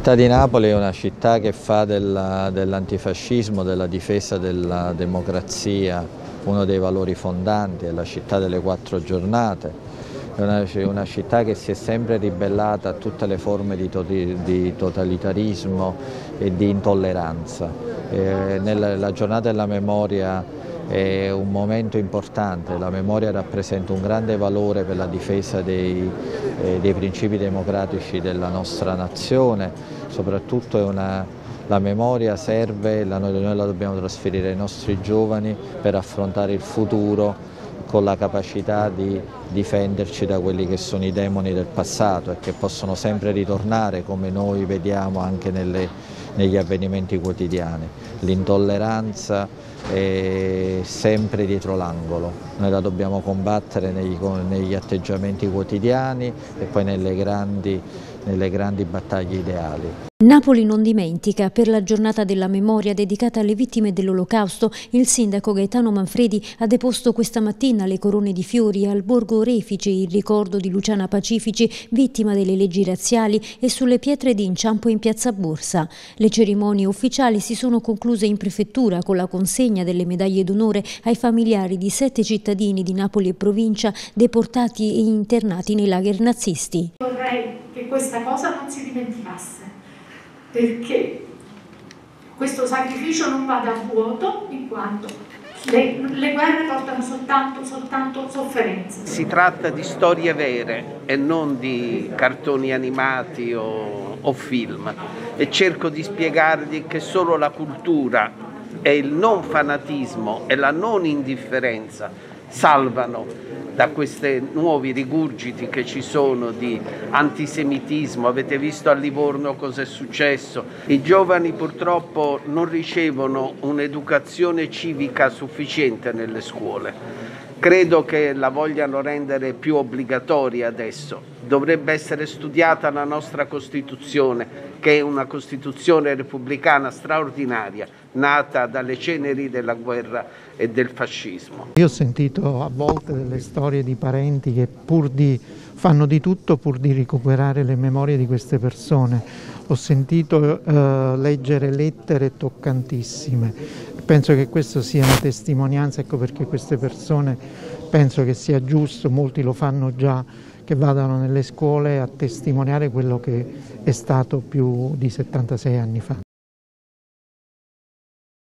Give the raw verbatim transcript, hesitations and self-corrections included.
città di Napoli è una città che fa dell'antifascismo, della difesa della democrazia, uno dei valori fondanti, è la città delle quattro giornate, è una, una città che si è sempre ribellata a tutte le forme di, to di totalitarismo e di intolleranza. Eh, nella, la giornata della memoria è un momento importante, la memoria rappresenta un grande valore per la difesa dei, eh, dei principi democratici della nostra nazione, soprattutto è una, la memoria serve, la, noi, noi la dobbiamo trasferire ai nostri giovani per affrontare il futuro con la capacità di difenderci da quelli che sono i demoni del passato e che possono sempre ritornare, come noi vediamo anche nelle, negli avvenimenti quotidiani. L'intolleranza è sempre dietro l'angolo, noi la dobbiamo combattere negli, negli atteggiamenti quotidiani e poi nelle grandi, nelle grandi battaglie ideali. Napoli non dimentica. Per la giornata della memoria dedicata alle vittime dell'Olocausto, il sindaco Gaetano Manfredi ha deposto questa mattina le corone di fiori al Borgo Refice in ricordo di Luciana Pacifici, vittima delle leggi razziali, e sulle pietre di inciampo in piazza Borsa. Le cerimonie ufficiali si sono concluse in prefettura con la consegna delle medaglie d'onore ai familiari di sette cittadini di Napoli e provincia deportati e internati nei lager nazisti. Vorrei che questa cosa non si dimenticasse, perché questo sacrificio non vada a vuoto, in quanto le, le guerre portano soltanto, soltanto sofferenze. Si tratta di storie vere e non di cartoni animati o, o film, e cerco di spiegargli che solo la cultura e il non fanatismo e la non indifferenza salvano da questi nuovi rigurgiti che ci sono di antisemitismo. Avete visto a Livorno cosa è successo? I giovani purtroppo non ricevono un'educazione civica sufficiente nelle scuole. Credo che la vogliano rendere più obbligatoria adesso. Dovrebbe essere studiata la nostra Costituzione, che è una Costituzione repubblicana straordinaria, nata dalle ceneri della guerra e del fascismo. Io ho sentito a volte delle storie di parenti che pur di, fanno di tutto pur di recuperare le memorie di queste persone. Ho sentito eh, leggere lettere toccantissime. Penso che questo sia una testimonianza, ecco perché queste persone penso che sia giusto, molti lo fanno già, che vadano nelle scuole a testimoniare quello che è stato più di settantasei anni fa.